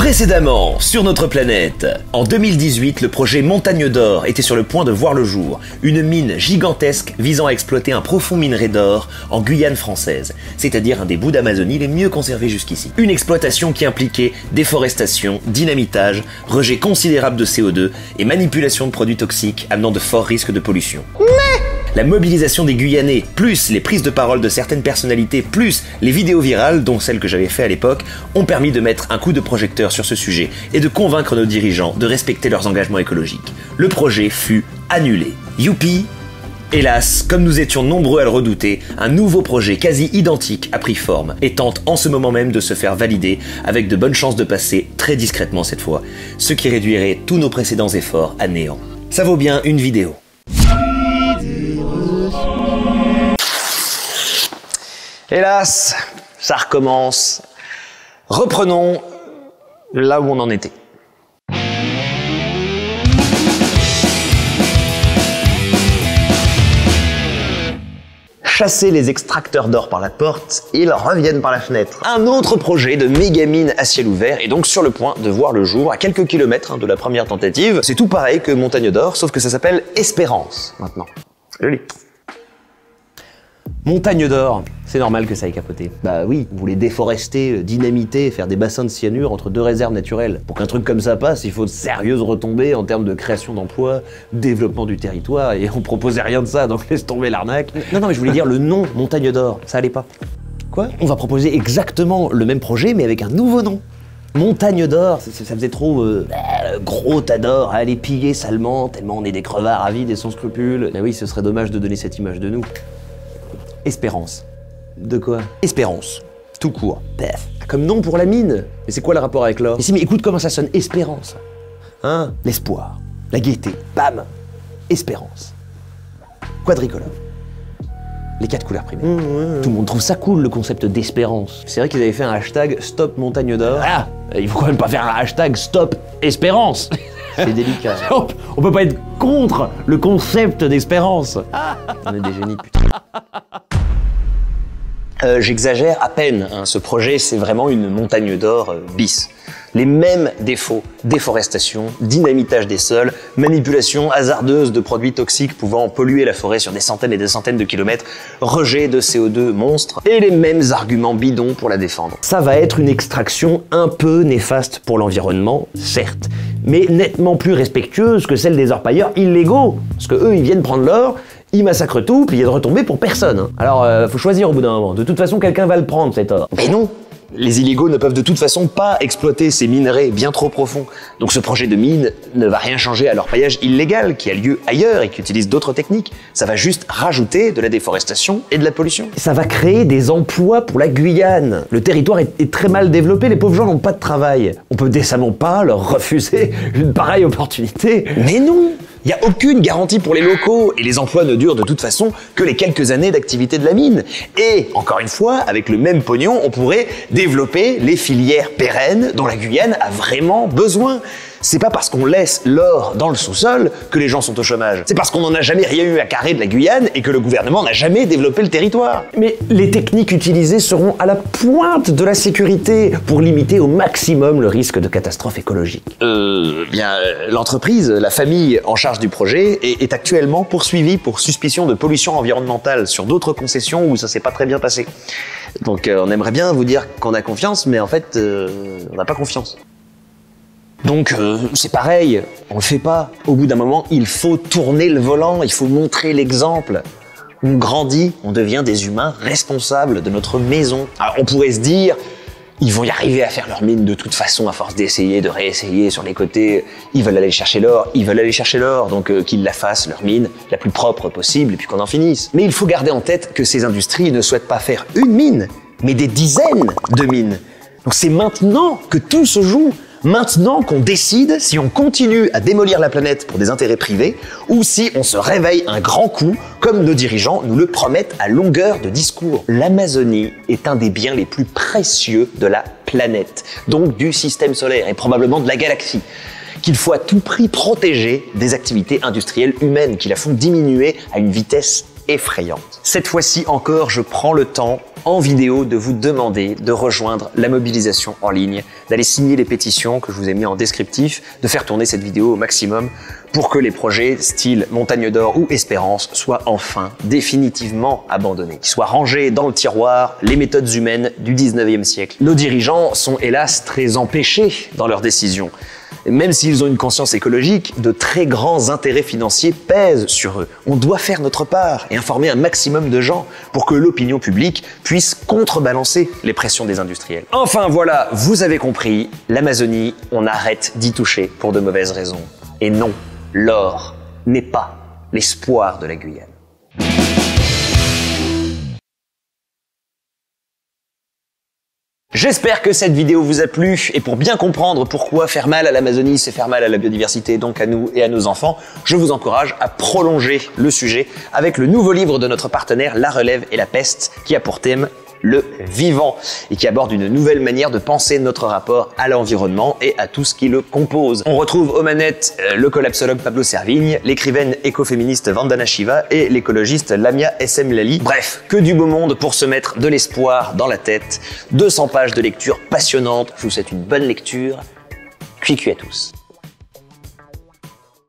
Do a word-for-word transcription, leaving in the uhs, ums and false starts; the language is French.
Précédemment, sur notre planète, en deux mille dix-huit, le projet Montagne d'Or était sur le point de voir le jour. Une mine gigantesque visant à exploiter un profond minerai d'or en Guyane française, c'est-à-dire un des bouts d'Amazonie les mieux conservés jusqu'ici. Une exploitation qui impliquait déforestation, dynamitage, rejet considérable de C O deux et manipulation de produits toxiques amenant de forts risques de pollution. La mobilisation des Guyanais, plus les prises de parole de certaines personnalités, plus les vidéos virales, dont celle que j'avais fait à l'époque, ont permis de mettre un coup de projecteur sur ce sujet et de convaincre nos dirigeants de respecter leurs engagements écologiques. Le projet fut annulé. Youpi! Hélas, comme nous étions nombreux à le redouter, un nouveau projet quasi identique a pris forme et tente en ce moment même de se faire valider avec de bonnes chances de passer très discrètement cette fois, ce qui réduirait tous nos précédents efforts à néant. Ça vaut bien une vidéo. Hélas, ça recommence. Reprenons là où on en était. Chasser les extracteurs d'or par la porte, ils reviennent par la fenêtre. Un autre projet de méga mine à ciel ouvert est donc sur le point de voir le jour à quelques kilomètres de la première tentative. C'est tout pareil que Montagne d'Or, sauf que ça s'appelle Espérance maintenant. Joli. Montagne d'Or, c'est normal que ça ait capoté. Bah oui, vous voulez déforester, dynamiter, faire des bassins de cyanure entre deux réserves naturelles. Pour qu'un truc comme ça passe, il faut de sérieuses retombées en termes de création d'emplois, développement du territoire, et on proposait rien de ça, donc laisse tomber l'arnaque. Non, non, mais je voulais dire le nom Montagne d'Or, ça allait pas. Quoi? On va proposer exactement le même projet, mais avec un nouveau nom. Montagne d'or, ça, ça faisait trop euh, gros tas d'or à aller piller salement, tellement on est des crevards avides et sans scrupules. Mais oui, ce serait dommage de donner cette image de nous. Espérance. De quoi? Espérance. Tout court. Pef. Comme nom pour la mine. Mais c'est quoi le rapport avec l'or? Mais si, mais écoute comment ça sonne. Espérance. Hein? L'espoir. La gaieté. Bam. Espérance. Quadricolore. Les quatre couleurs primaires. Mmh, mmh, mmh. Tout le monde trouve ça cool, le concept d'espérance. C'est vrai qu'ils avaient fait un hashtag Stop Montagne d'Or. Ah, il faut quand même pas faire un hashtag Stop Espérance. C'est délicat. On peut pas être contre le concept d'espérance. On est des génies, putain. Euh, J'exagère à peine, hein. Ce projet c'est vraiment une montagne d'or euh, bis. Les mêmes défauts, déforestation, dynamitage des sols, manipulation hasardeuse de produits toxiques pouvant polluer la forêt sur des centaines et des centaines de kilomètres, rejet de C O deux monstre, et les mêmes arguments bidons pour la défendre. Ça va être une extraction un peu néfaste pour l'environnement, certes, mais nettement plus respectueuse que celle des orpailleurs illégaux, parce que eux ils viennent prendre l'or, ils massacrent tout, puis il y a de retombées pour personne. Hein. Alors, euh, faut choisir au bout d'un moment. De toute façon, quelqu'un va le prendre, cet or. Mais non! Les illégaux ne peuvent de toute façon pas exploiter ces minerais bien trop profonds. Donc ce projet de mine ne va rien changer à l'orpaillage illégal qui a lieu ailleurs et qui utilise d'autres techniques. Ça va juste rajouter de la déforestation et de la pollution. Ça va créer des emplois pour la Guyane. Le territoire est, est très mal développé, les pauvres gens n'ont pas de travail. On peut décemment pas leur refuser une pareille opportunité. Mais non! Il n'y a aucune garantie pour les locaux et les emplois ne durent de toute façon que les quelques années d'activité de la mine. Et, encore une fois, avec le même pognon, on pourrait développer les filières pérennes dont la Guyane a vraiment besoin. C'est pas parce qu'on laisse l'or dans le sous-sol que les gens sont au chômage. C'est parce qu'on n'en a jamais rien eu à carrer de la Guyane et que le gouvernement n'a jamais développé le territoire. Mais les techniques utilisées seront à la pointe de la sécurité pour limiter au maximum le risque de catastrophe écologique. Euh, bien, l'entreprise, la famille en charge du projet est, est actuellement poursuivie pour suspicion de pollution environnementale sur d'autres concessions où ça s'est pas très bien passé. Donc euh, on aimerait bien vous dire qu'on a confiance, mais en fait, euh, on n'a pas confiance. Donc euh, c'est pareil, on le fait pas. Au bout d'un moment, il faut tourner le volant, il faut montrer l'exemple. On grandit, on devient des humains responsables de notre maison. Alors on pourrait se dire, ils vont y arriver à faire leur mine de toute façon à force d'essayer, de réessayer sur les côtés. Ils veulent aller chercher l'or, ils veulent aller chercher l'or, donc euh, qu'ils la fassent, leur mine, la plus propre possible et puis qu'on en finisse. Mais il faut garder en tête que ces industries ne souhaitent pas faire une mine, mais des dizaines de mines. Donc c'est maintenant que tout se joue. Maintenant qu'on décide si on continue à démolir la planète pour des intérêts privés ou si on se réveille un grand coup, comme nos dirigeants nous le promettent à longueur de discours. L'Amazonie est un des biens les plus précieux de la planète, donc du système solaire et probablement de la galaxie, qu'il faut à tout prix protéger des activités industrielles humaines qui la font diminuer à une vitesse effrayante. Cette fois-ci encore, je prends le temps en vidéo de vous demander de rejoindre la mobilisation en ligne, d'aller signer les pétitions que je vous ai mis en descriptif, de faire tourner cette vidéo au maximum pour que les projets style Montagne d'Or ou Espérance soient enfin définitivement abandonnés, qu'ils soient rangés dans le tiroir les méthodes humaines du dix-neuvième siècle. Nos dirigeants sont hélas très empêchés dans leurs décisions. Même s'ils ont une conscience écologique, de très grands intérêts financiers pèsent sur eux. On doit faire notre part et informer un maximum de gens pour que l'opinion publique puisse contrebalancer les pressions des industriels. Enfin voilà, vous avez compris, l'Amazonie, on arrête d'y toucher pour de mauvaises raisons. Et non, l'or n'est pas l'espoir de la Guyane. J'espère que cette vidéo vous a plu et pour bien comprendre pourquoi faire mal à l'Amazonie, c'est faire mal à la biodiversité, donc à nous et à nos enfants, je vous encourage à prolonger le sujet avec le nouveau livre de notre partenaire La Relève et la Peste qui a pour thème le vivant et qui aborde une nouvelle manière de penser notre rapport à l'environnement et à tout ce qui le compose. On retrouve aux manettes le collapsologue Pablo Servigne, l'écrivaine écoféministe Vandana Shiva et l'écologiste Lamia S M Lali. Bref, que du beau monde pour se mettre de l'espoir dans la tête. deux cents pages de lecture passionnante. Je vous souhaite une bonne lecture. Cuicu à tous.